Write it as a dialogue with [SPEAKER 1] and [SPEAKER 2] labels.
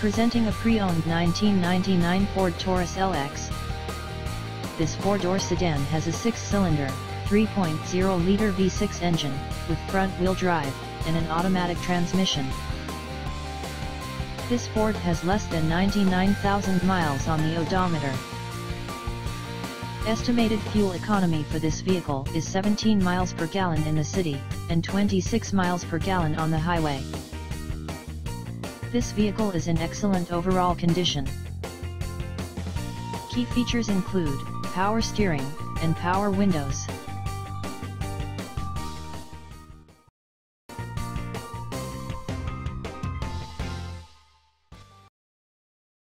[SPEAKER 1] Presenting a pre-owned 1999 Ford Taurus LX. This four-door sedan has a 6-cylinder, 3.0-liter V6 engine, with front-wheel drive, and an automatic transmission. This Ford has less than 99,000 miles on the odometer. Estimated fuel economy for this vehicle is 17 miles per gallon in the city, and 26 miles per gallon on the highway. This vehicle is in excellent overall condition. Key features include power steering and power windows.